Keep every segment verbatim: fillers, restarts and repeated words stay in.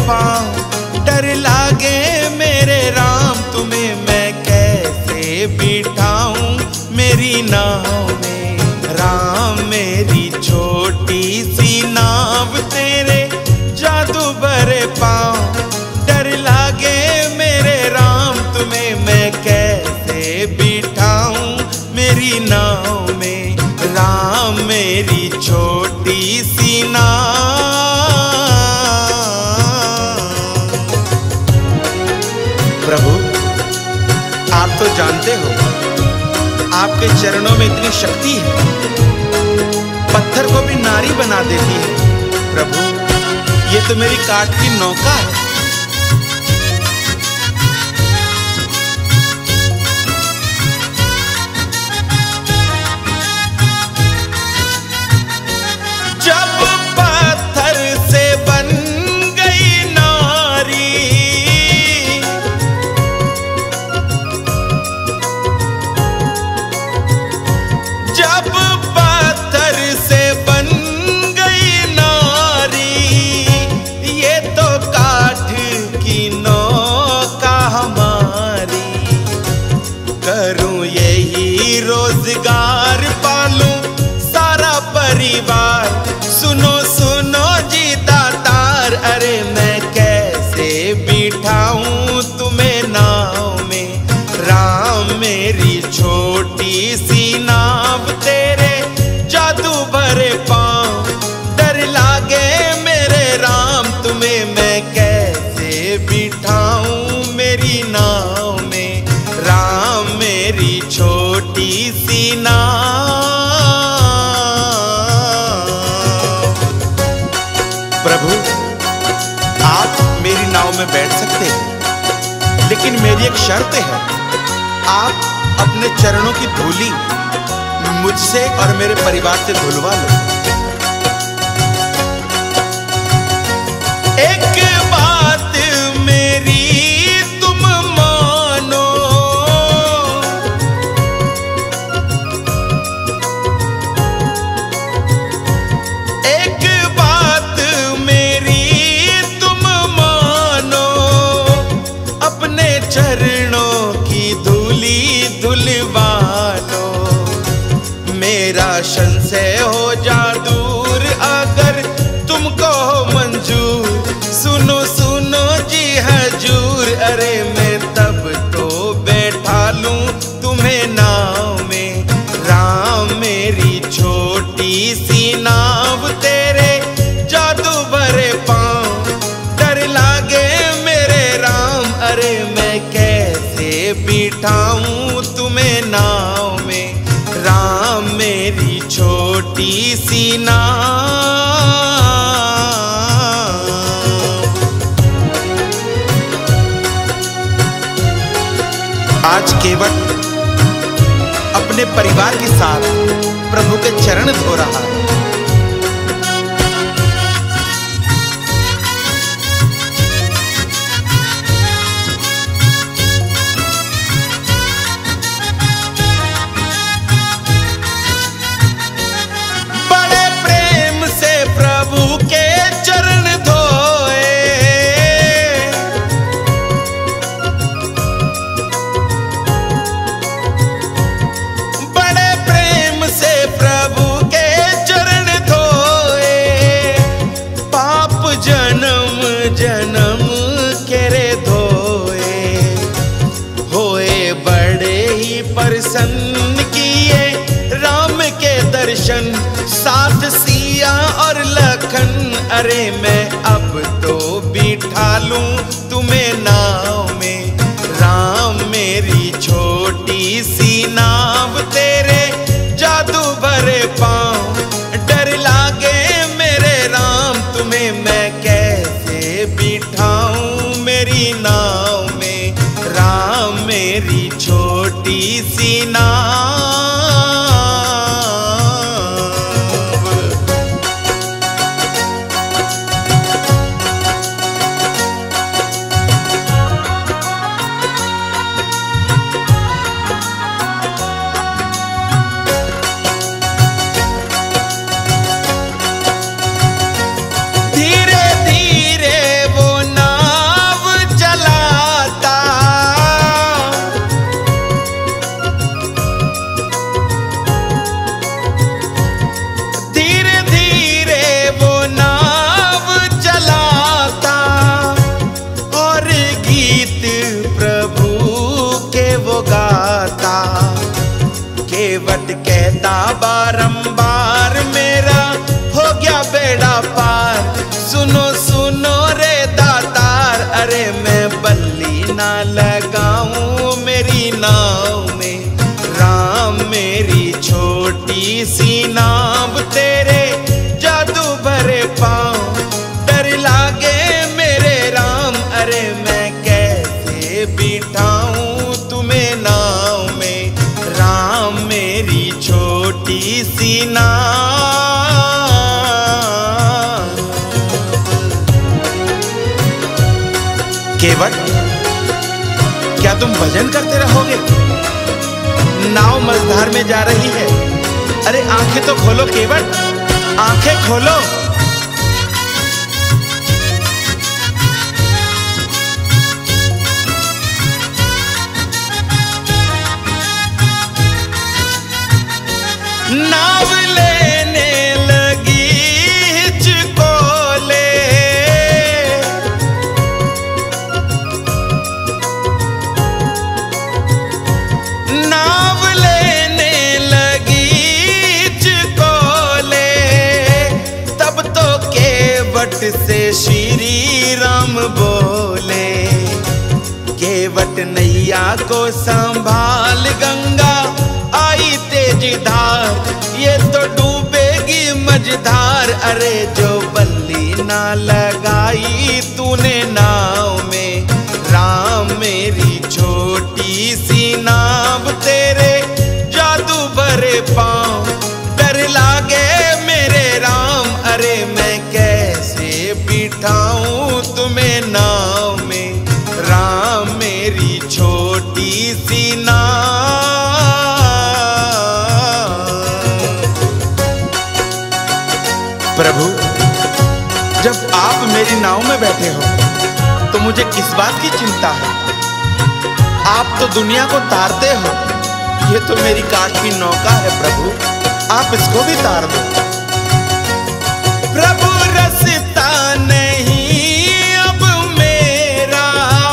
पाँव। डर लागे मेरे राम तुम्हें मैं कैसे बिठाऊं मेरी नाव में। राम मेरी छोटी सी नाव तेरे जादू भरे पाँव। डर लागे मेरे राम तुम्हें मैं कैसे बिठाऊं मेरी नाव में। राम मेरी छोटी सी नाव। प्रभु आप तो जानते हो आपके चरणों में इतनी शक्ति है, पत्थर को भी नारी बना देती है। प्रभु ये तो मेरी काठ की नौका है। जब पत्थर से बन गई नारी, जब पत्थर से बन गई नारी, ये तो काठ की नौका हमारी। करूं यही रोजगार पालूं सारा परिवार। सुनो सुनो जी दातार, अरे मैं कैसे बिठाऊं तुम्हें नाव में। राम मेरी छोटी सी नाव तेरे जादू भरे पाँव। डर लागे मेरे राम तुम्हें मैं कैसे बिठाऊं मेरी नाव में। राम मेरी छोटी सी नाव। प्रभु आप मेरी नाव में बैठ सकते हैं, लेकिन मेरी एक शर्त है। आप अपने चरणों की धूली मुझसे और मेरे परिवार से धुलवा लो। एक बात मेरी तुम मानो, एक बात मेरी तुम मानो। अपने चरणों की धूली धुलवा लो। मेरा संशय हो जा दूर अगर तुमको हो मंजूर। सुनो सुनो जी हजूर, अरे मैं तब तो बैठा लूं तुम्हें नाव में। राम मेरी छोटी सी नाव तेरे जादू भरे पाँव। डर लागे मेरे राम, अरे मैं कैसे बिठाऊं तुम्हें नाव में। राम मेरी छोटी सी नाव। आज केवल अपने परिवार के साथ प्रभु के चरण धो रहा है। बड़े प्रेम से प्रभु के चरण धोए। बड़े प्रेम से प्रभु के चरण धोए। पाप जन्म जन्म के रे धोए। होए बड़े ही प्रसन्न किए राम के दर्शन। साथ सिया और लखन, अरे मैं अब तो बिठा लूं तुम्हें नाव में। राम मेरी छोटी सी नाव तेरे जादू भरे पाँव। डर लागे मेरे राम तुम्हें मैं कैसे बिठाऊं मेरी नाव में। राम मेरी छोटी सी नाव। धीरे धीरे वो ना लगाऊं मेरी नाव में। राम मेरी छोटी सी नाव तेरे जादू भरे पाँव, डर लागे मेरे राम, अरे मैं कैसे बिठाऊं तुम्हें नाव में। राम मेरी छोटी सी नाव। केवट, क्या तुम भजन करते रहोगे? नाव मझधार में जा रही है। अरे आंखें तो खोलो केवट, आंखें खोलो। नाव लेने लगी हिचकोले, नाव लेने लगी हिचकोले। तब तो केवट से श्री राम बोले, केवट नैया को संभाल गंगा आई तेज धार, ये तो डूबेगी मझधार। अरे जो बल्ली ना लगाई तूने नाव में। राम मेरी छोटी सी नाव तेरे जादू भरे पाँव, डर लागे मेरे राम, अरे मैं कैसे बिठाऊं तुम्हें नाव में। राम मेरी छोटी सी नाव। प्रभु, जब आप मेरी नाव में बैठे हो तो मुझे किस बात की चिंता है? आप तो दुनिया को तारते हो, ये तो मेरी काठ की नौका है प्रभु, आप इसको भी तार दो। प्रभु रसता नहीं अब मेरा,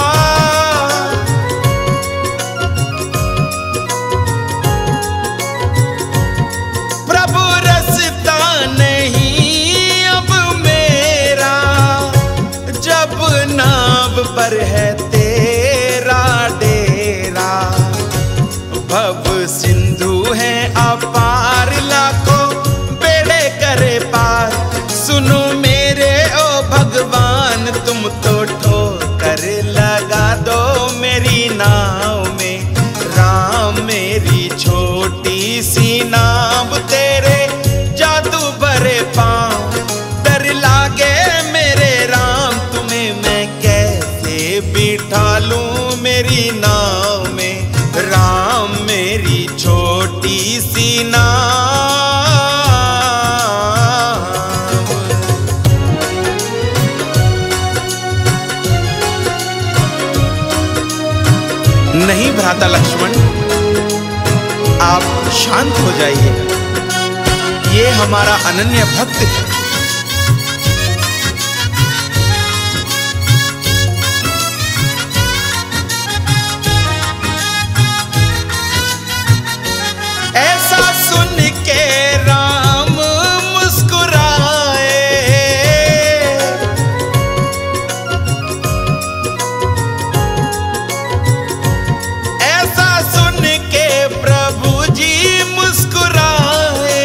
प्रभु रसता नहीं अब मेरा, जब नाव पर है तेरा डेरा। भव सिंधु है अपार, लाखों बेड़े करे पार। सुनो मेरे ओ भगवान, तुम तो ठोकर लगा दो मेरी नाव में। राम मेरी छोटी सी नाव तेरे जादू भरे पाँव, डर लागे मेरे राम, तुम्हें मैं कैसे बिठा लूं मेरी नाव में। राम मेरी छोटी सी नाव। नहीं भ्राता लक्ष्मण, आप शांत हो जाइए, ये हमारा अनन्य भक्त है। ऐसा सुन के राम मुस्कुराए, ऐसा सुन के प्रभु जी मुस्कुराए।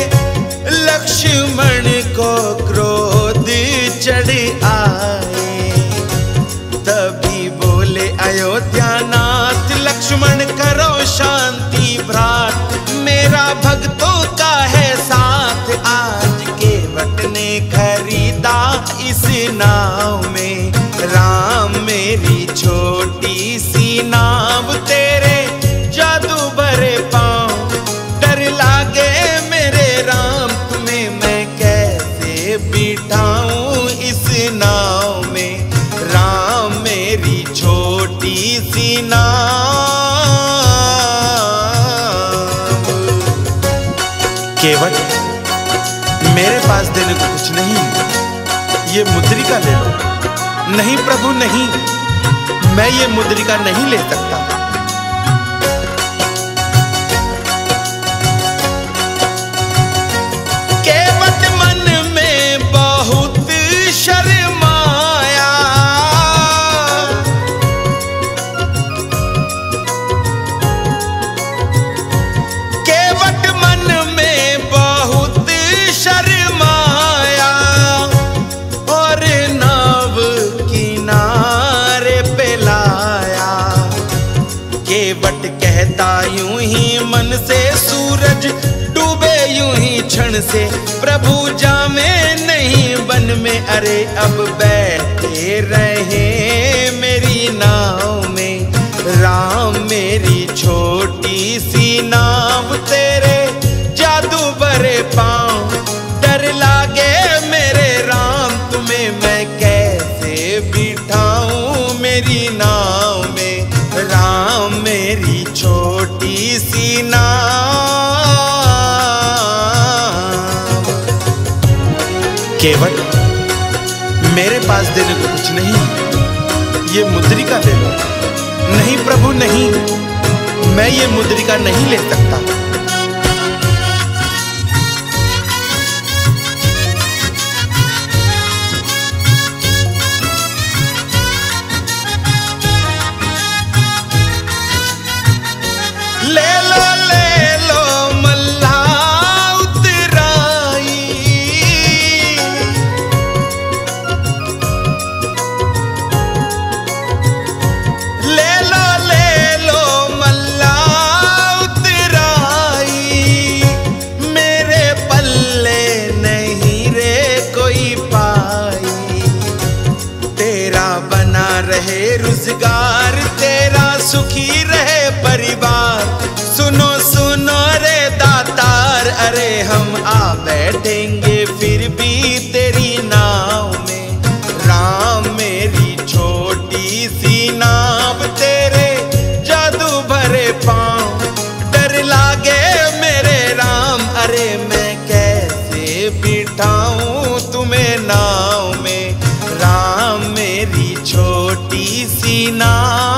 लक्ष्मण को क्रोध चढ़ आए, तभी बोले अयोध्यानाथ, लक्ष्मण करो शांति भ्रात, मेरा भक्तों का है साथ। आज केवट ने खरीदा इस नाव में। राम मेरी छोटी सी नाव तेरे जादू भरे पाँव, डर लागे मेरे राम, तुम्हें मैं कैसे बिठाऊं इस नाव में। राम मेरी छोटी सी नाव। केवट, मेरे पास देने को कुछ नहीं है, ये मुद्रिका ले लो। नहीं प्रभु नहीं, मैं ये मुद्रिका नहीं ले सकता। केवट मन में बहुत शर्माया, रहता यूं ही मन से सूरज डूबे यूं ही क्षण से, प्रभु जामे नहीं बन में, अरे अब बैठे रहे मेरी नाव में। राम मेरी छोटी सी नाव तेरे जादू भरे पाँव, डर लागे मेरे राम तुम्हें मैं कैसे बिठाऊं मेरी नाव में। राम मेरी छोटी सी नाव। केवल मेरे पास देने को कुछ नहीं, ये मुद्रिका ले लो। नहीं प्रभु नहीं, मैं ये मुद्रिका नहीं ले सकता। ले लो ले लो मल्ला उतराई, ले लो ले लो मल्ला उतराई, मेरे पल्ले नहीं रे कोई पाई। तेरा बना रहे रोजगार, तेरा सुखी रहे परिवार, सुनो सुनो रे दातार, अरे हम आ बैठेंगे फिर भी तेरी नाव में। राम मेरी छोटी सी नाव तेरे जादू भरे पाँव, डर लागे मेरे राम, अरे मैं कैसे बिठाऊं तुम्हें नाव में। राम मेरी छोटी सी नाव।